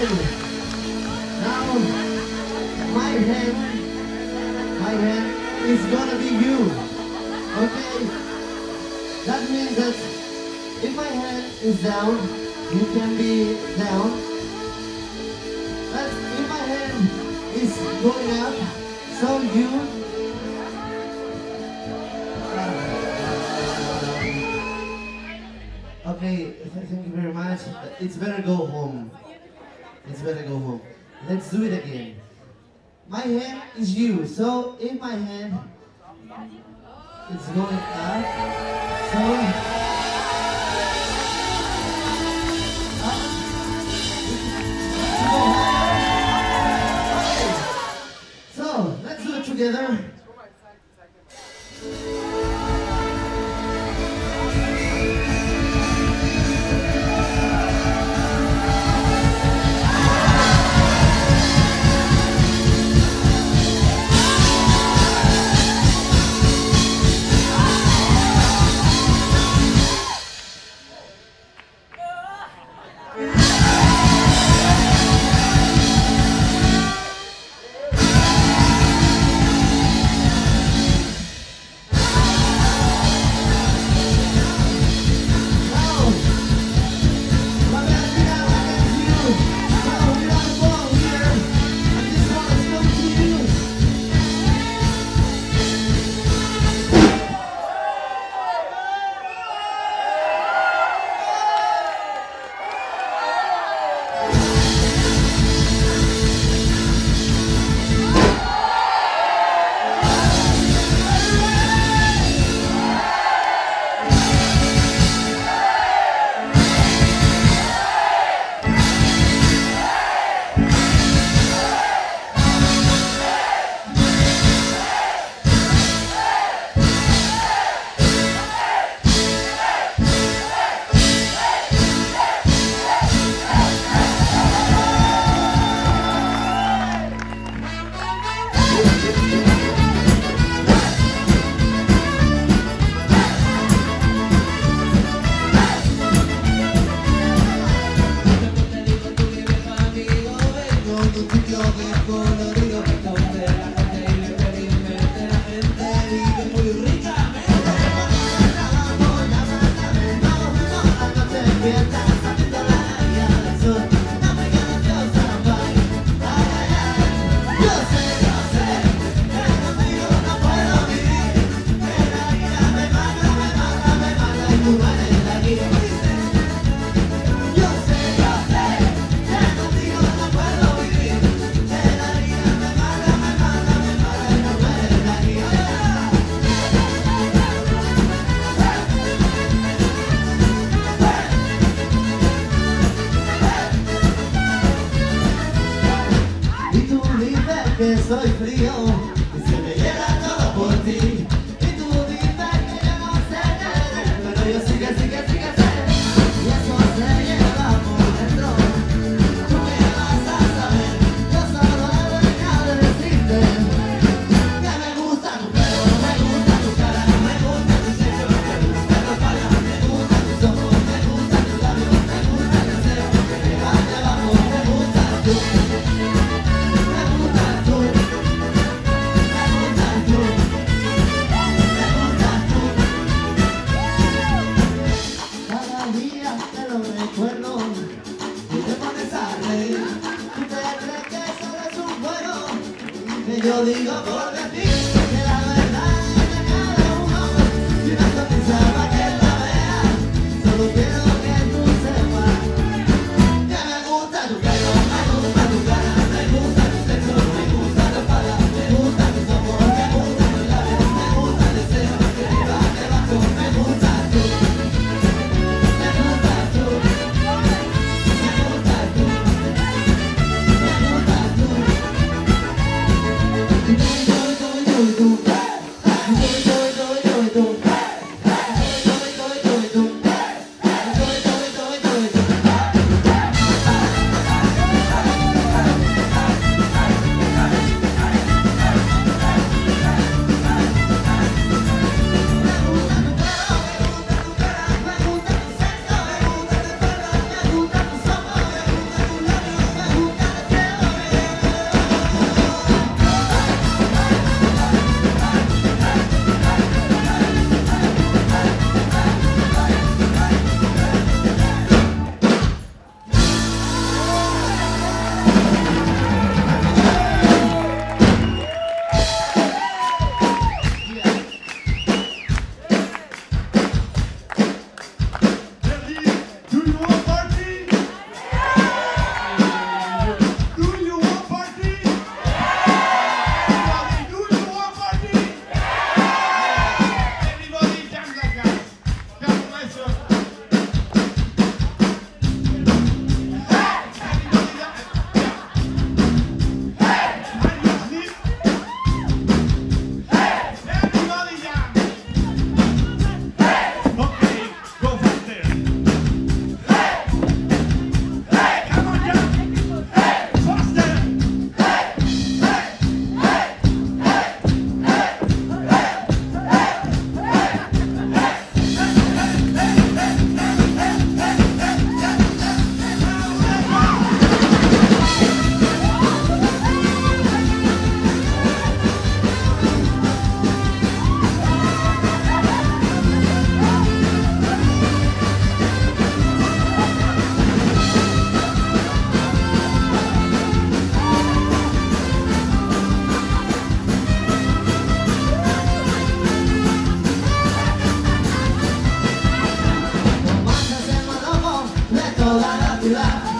Now, my hand is gonna be you. Okay? That means that if my hand is down, you can be down. But if my hand is going up, so you. Okay, thank you very much. It's better go home. It's better go home. Let's do it again. My hand is you, so if my hand is going up, so let's do it together. Que soy frío y se me llena todo por ti. Y tú dices que yo no sé qué, pero yo sí que sé. Y eso se lleva por dentro. Tú me vas a saber, yo solo he venido a decirte que me gusta tu pelo, me gusta tu cara, me gusta tu sello, me gusta tu espalda, me gusta tus ojos, me gusta tus labios, me gusta el deseo que llevas debajo, me gusta tú. tu lado.